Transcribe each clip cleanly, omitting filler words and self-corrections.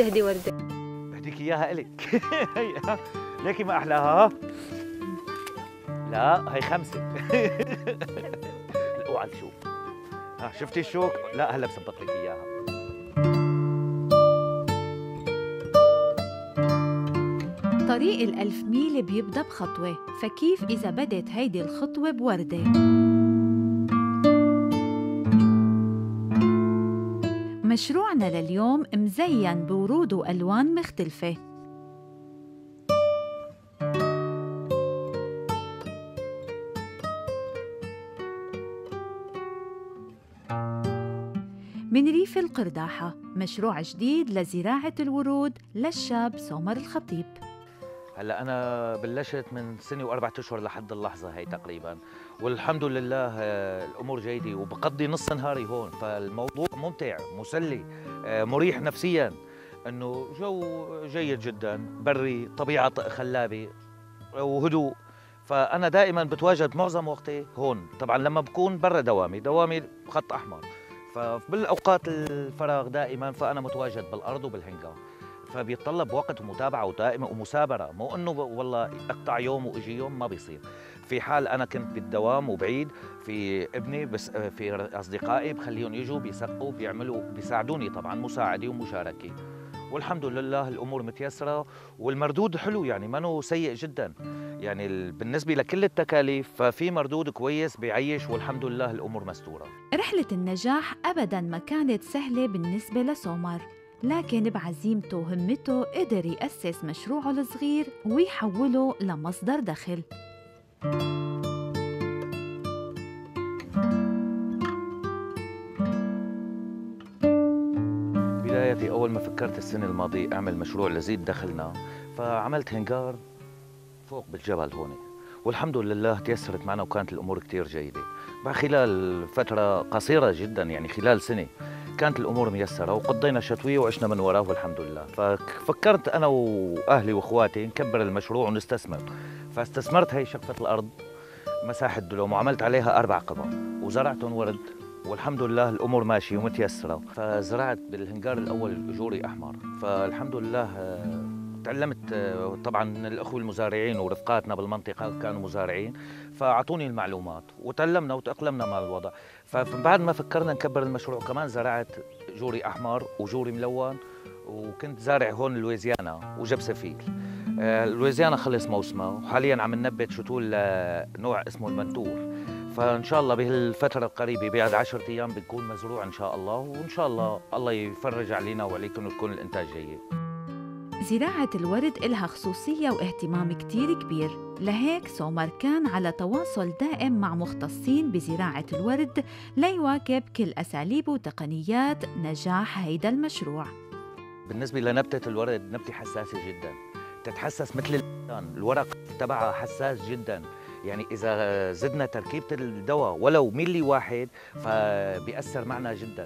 تهدي وردة؟ بديك اياها الك. هي ليكي ما احلاها. لا هي 5. اوعى تشوف. ها شفتي الشوك؟ لا هلا بثبت لك اياها. طريق الألف ميل بيبدأ بخطوة، فكيف إذا بدت هيدي الخطوة بوردة؟ مشروعنا لليوم مزين بورود وألوان مختلفة. من ريف القرداحة، مشروع جديد لزراعة الورود للشاب سومر الخطيب. هلا انا بلشت من سنه واربعة اشهر لحد اللحظه هي تقريبا، والحمد لله الامور جيده، وبقضي نص نهاري هون، فالموضوع ممتع مسلي مريح نفسيا، انه جو جيد جدا، بري، طبيعه خلابه وهدوء. فانا دائما بتواجد معظم وقتي هون. طبعا لما بكون برا دوامي خط احمر، فبالاوقات الفراغ دائما فانا متواجد بالارض وبالهنجر، فبيتطلب وقت ومتابعه ودائما ومثابره، مو انه والله اقطع يوم واجي يوم، ما بيصير. في حال انا كنت بالدوام وبعيد، في ابني بس في اصدقائي بخليهم يجوا بيسقوا بيعملوا بيساعدوني، طبعا مساعده ومشاركه، والحمد لله الامور متيسره والمردود حلو، يعني ما سيء جدا، يعني بالنسبه لكل التكاليف ففي مردود كويس بيعيش، والحمد لله الامور مستوره. رحلة النجاح أبداً ما كانت سهلة بالنسبة لسومر، لكن بعزيمته وهمته قدر يأسس مشروعه الصغير ويحوله لمصدر دخل. بدايتي أول ما فكرت السنة الماضية أعمل مشروع لزيد دخلنا، فعملت هنجار فوق بالجبل هون، والحمد لله تيسرت معنا وكانت الأمور كتير جيدة. بعد خلال فترة قصيرة جدا، يعني خلال سنة كانت الأمور ميسرة، وقضينا شتوية وعشنا من وراه والحمد لله. ففكرت أنا وأهلي وأخواتي نكبر المشروع ونستثمر، فاستثمرت هي شقة الأرض مساحة دلوم، وعملت عليها 4 قبب وزرعتهم ورد، والحمد لله الامور ماشيه ومتيسره. فزرعت بالهنجار الاول جوري احمر، فالحمد لله تعلمت طبعا من الاخوه المزارعين ورفقاتنا بالمنطقه كانوا مزارعين، فاعطوني المعلومات وتعلمنا وتاقلمنا مع الوضع. فبعد ما فكرنا نكبر المشروع كمان زرعت جوري احمر وجوري ملون، وكنت زارع هون لويزيانا وجبسفيل. لويزيانا خلص موسمه، وحاليا عم ننبت شتول نوع اسمه المنتور، فان شاء الله بهالفتره القريبه بعد 10 ايام بتكون مزروع ان شاء الله، وان شاء الله الله يفرج علينا وعليكم وتكون الانتاج جيد. زراعة الورد إلها خصوصية واهتمام كتير كبير، لهيك سومر كان على تواصل دائم مع مختصين بزراعة الورد ليواكب كل أساليب وتقنيات نجاح هيدا المشروع. بالنسبه لنبته الورد، نبته حساسه جدا، تتحسس مثل الإنسان، الورق تبعها حساس جدا، يعني إذا زدنا تركيبة الدواء ولو ملي واحد فبيأثر معنا جدا.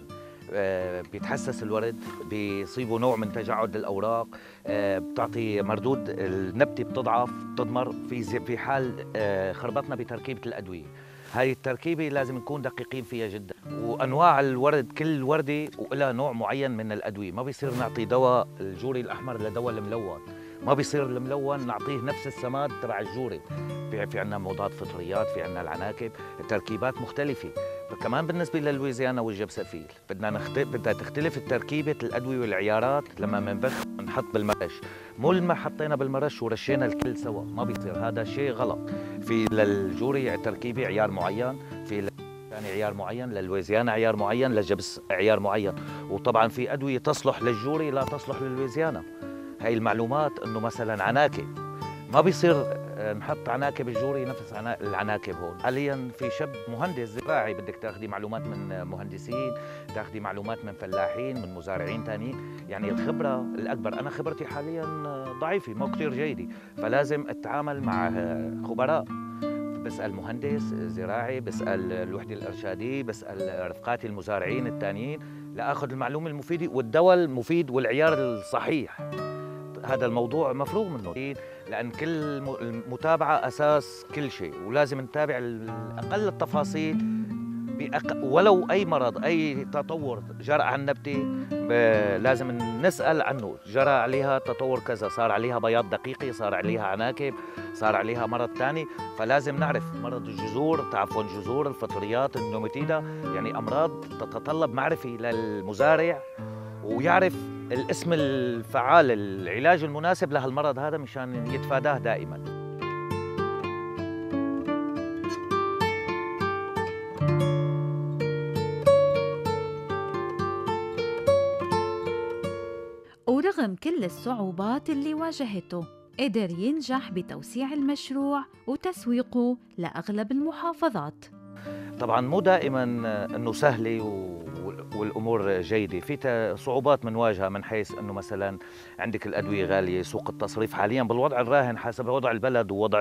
بيتحسس الورد، بيصيبه نوع من تجعد الأوراق، بتعطي مردود النبتة، بتضعف بتضمر في حال خربطنا بتركيبة الأدوية. هاي التركيبة لازم نكون دقيقين فيها جدا، وأنواع الورد كل وردة ولها نوع معين من الأدوية، ما بيصير نعطي دواء الجوري الأحمر لدواء الملون، ما بيصير الملون نعطيه نفس السماد تبع الجوري. في عندنا مضاد فطريات، في عندنا العناكب، التركيبات مختلفة. كمان بالنسبة للويزيانا والجبسفيل بدها تختلف تركيبة الأدوية والعيارات لما منبخ نحط بالمرش، مو لما حطينا بالمرش ورشينا الكل سوا، ما بيصير، هذا شيء غلط. في للجوري تركيبة عيار معين، في ثاني عيار معين، للويزيانا عيار معين، للجبس عيار معين، وطبعا في أدوية تصلح للجوري لا تصلح للويزيانا. هاي المعلومات انه مثلا عناكب ما بيصير نحط عناكب الجوري نفس العناكب هون. حاليا في شاب مهندس زراعي، بدك تاخذي معلومات من مهندسين، تاخذي معلومات من فلاحين، من مزارعين ثانيين، يعني الخبره الاكبر. انا خبرتي حاليا ضعيفه مو كثير جيده، فلازم اتعامل مع خبراء، بسال مهندس زراعي، بسال الوحده الارشاديه، بسال رفقاتي المزارعين الثانيين لاخذ المعلومه المفيده والدواء المفيد والعيار الصحيح. هذا الموضوع مفروغ منه، لأن كل متابعة أساس كل شيء، ولازم نتابع أقل التفاصيل ولو أي مرض أي تطور جرى على النبتة لازم نسأل عنه. جرى عليها تطور كذا، صار عليها بياض دقيقي، صار عليها عناكب، صار عليها مرض ثاني، فلازم نعرف مرض الجذور، تعفن الجذور، الفطريات، النوماتيدا، يعني أمراض تتطلب معرفة للمزارع ويعرف الاسم الفعال، العلاج المناسب لهالمرض هذا مشان يتفاداه دائما. ورغم كل الصعوبات اللي واجهته قدر ينجح بتوسيع المشروع وتسويقه لأغلب المحافظات. طبعا مو دائما انه سهله والامور جيده، في صعوبات بنواجهها من حيث انه مثلا عندك الادويه غاليه، سوق التصريف حاليا بالوضع الراهن حسب وضع البلد ووضع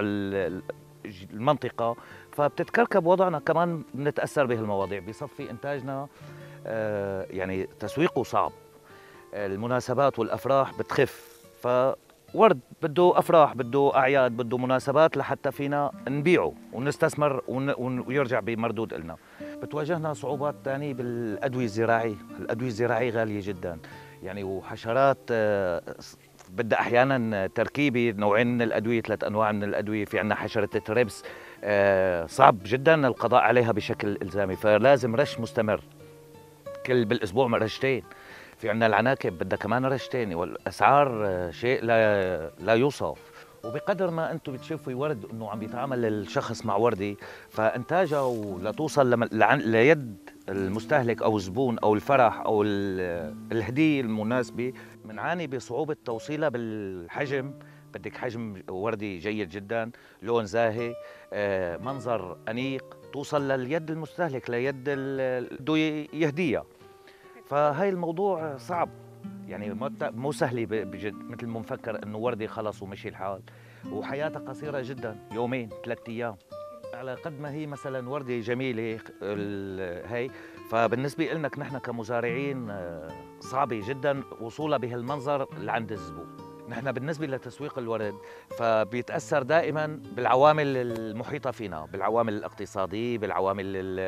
المنطقه، فبتتكركب وضعنا كمان بنتاثر بهالمواضيع، بصفي انتاجنا يعني تسويقه صعب. المناسبات والافراح بتخف، فورد بده افراح، بده اعياد، بده مناسبات لحتى فينا نبيعه ونستثمر ويرجع بمردود لنا. بتواجهنا صعوبات ثانيه بالادويه الزراعيه، الادويه الزراعيه غاليه جدا يعني، وحشرات بدها احيانا تركيبه نوعين من الادويه، 3 انواع من الادويه. في عندنا حشره التريبس صعب جدا القضاء عليها بشكل الزامي، فلازم رش مستمر بالاسبوع رشتين. في عندنا العناكب بدها كمان رشتين، والاسعار شيء لا يوصف. وبقدر ما انتم بتشوفوا ورد انه عم بيتعامل الشخص مع وردي، فانتاجه لتوصل ليد المستهلك او الزبون او الفرح او الهديه المناسبه، بنعاني بصعوبه توصيلها بالحجم. بدك حجم وردي جيد جدا، لون زاهي، منظر انيق، توصل لليد المستهلك، ليد بده يهديها. فهاي الموضوع صعب يعني، مو سهل بجد مثل ما مفكر انه وردي خلص ومشي الحال، وحياتها قصيره جدا، يومين 3 ايام. على قد ما هي مثلا وردي جميله هي، فبالنسبه لنا نحن كمزارعين صعبه جدا وصولها بهالمنظر لعند الزبون. نحن بالنسبه لتسويق الورد فبيتاثر دائما بالعوامل المحيطه فينا، بالعوامل الاقتصاديه، بالعوامل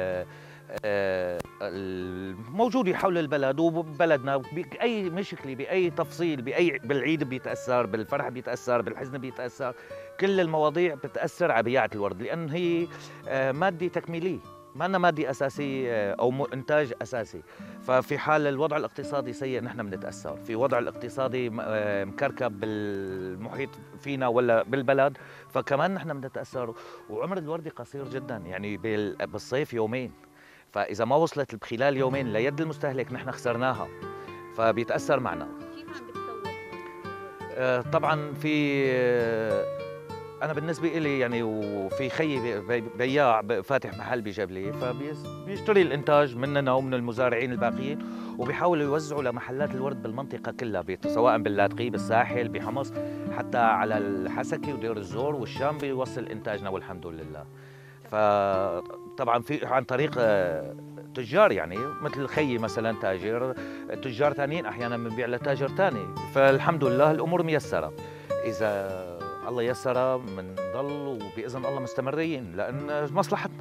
الموجوده حول البلد وبلدنا، باي مشكله، باي تفصيل، بالعيد بيتاثر، بالفرح بيتاثر، بالحزن بيتاثر. كل المواضيع بتاثر على بياعه الورد، لان هي ماده تكميليه، ما أنا مادي أساسي أو إنتاج أساسي. ففي حال الوضع الاقتصادي سيء نحن بنتأثر، في وضع الاقتصادي مكركب بالمحيط فينا ولا بالبلد، فكمان نحن بنتأثر. وعمر الوردة قصير جدا يعني، بالصيف يومين، فإذا ما وصلت خلال يومين ليد المستهلك نحن خسرناها، فبيتأثر معنا. كيف عم بتسوق؟ طبعا في أنا بالنسبة إلي يعني، وفي خيي بياع فاتح محل بجبلة، فبيشتري الإنتاج مننا ومن المزارعين الباقيين، وبيحاولوا يوزعوا لمحلات الورد بالمنطقة كلها، سواء باللاذقي، بالساحل، بحمص، حتى على الحسكة ودير الزور والشام بيوصل إنتاجنا والحمد لله. فطبعا في عن طريق تجار يعني، مثل خيي مثلا تاجر، تجار ثانيين أحيانا بنبيع لتاجر ثاني، فالحمد لله الأمور ميسرة. إذا الله يسر بنضل وبإذن الله مستمرين، لأن مصلحتنا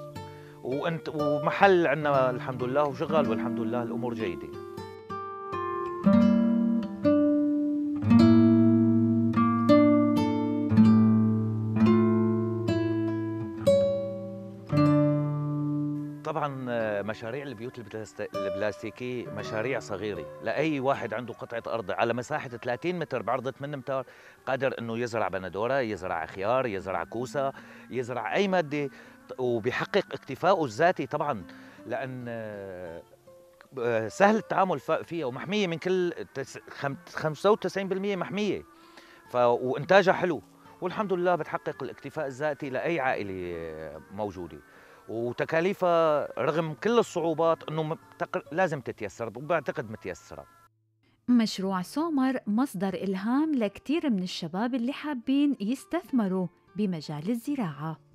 ومحل عندنا الحمد لله وشغال والحمد لله الأمور جيدة. طبعا مشاريع البيوت البلاستيكية مشاريع صغيرة، لأي واحد عنده قطعة أرض على مساحة 30 متر بعرض 8 أمتار قادر أنه يزرع بندورة، يزرع خيار، يزرع كوسة، يزرع أي مادة، وبيحقق اكتفاءه الذاتي طبعا، لأن سهل التعامل فيها ومحمية من كل 95% محمية، وإنتاجها حلو، والحمد لله بتحقق الاكتفاء الذاتي لأي عائلة موجودة. وتكاليفها رغم كل الصعوبات انه لازم تتيسر، وبعتقد متيسره. مشروع سومر مصدر إلهام لكتير من الشباب اللي حابين يستثمروا بمجال الزراعة.